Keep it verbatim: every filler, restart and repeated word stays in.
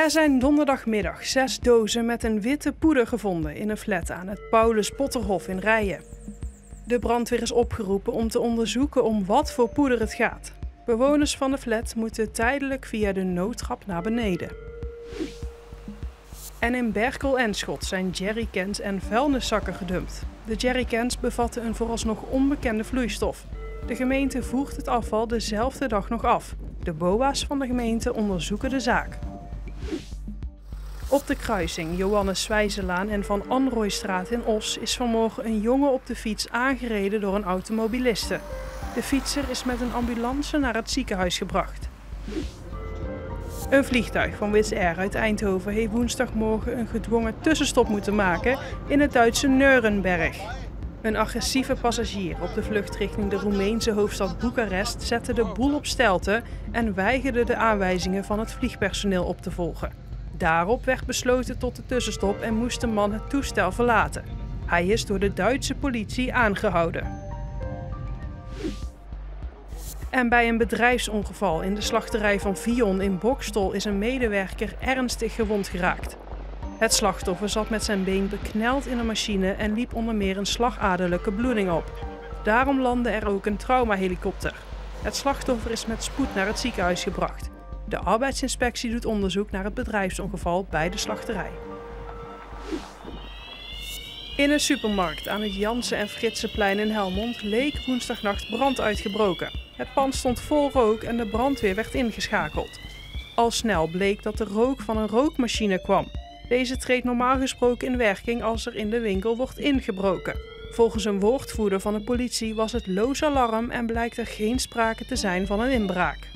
Er zijn donderdagmiddag zes dozen met een witte poeder gevonden in een flat aan het Paulus Potterhof in Rijen. De brandweer is opgeroepen om te onderzoeken om wat voor poeder het gaat. Bewoners van de flat moeten tijdelijk via de noodtrap naar beneden. En in Berkel en Schot zijn jerrycans en vuilniszakken gedumpt. De jerrycans bevatten een vooralsnog onbekende vloeistof. De gemeente voert het afval dezelfde dag nog af. De B O A's van de gemeente onderzoeken de zaak. Op de kruising Johannes Zwijzelaan en Van Anrooistraat in Os is vanmorgen een jongen op de fiets aangereden door een automobiliste. De fietser is met een ambulance naar het ziekenhuis gebracht. Een vliegtuig van Wizz Air uit Eindhoven heeft woensdagmorgen een gedwongen tussenstop moeten maken in het Duitse Nuremberg. Een agressieve passagier op de vlucht richting de Roemeense hoofdstad Boekarest zette de boel op stelte en weigerde de aanwijzingen van het vliegpersoneel op te volgen. Daarop werd besloten tot de tussenstop en moest de man het toestel verlaten. Hij is door de Duitse politie aangehouden. En bij een bedrijfsongeval in de slachterij van Vion in Boxtel is een medewerker ernstig gewond geraakt. Het slachtoffer zat met zijn been bekneld in een machine en liep onder meer een slagaderlijke bloeding op. Daarom landde er ook een traumahelikopter. Het slachtoffer is met spoed naar het ziekenhuis gebracht. De arbeidsinspectie doet onderzoek naar het bedrijfsongeval bij de slachterij. In een supermarkt aan het Jansen en Fritsenplein in Helmond leek woensdagnacht brand uitgebroken. Het pand stond vol rook en de brandweer werd ingeschakeld. Al snel bleek dat de rook van een rookmachine kwam. Deze treedt normaal gesproken in werking als er in de winkel wordt ingebroken. Volgens een woordvoerder van de politie was het loos alarm en blijkt er geen sprake te zijn van een inbraak.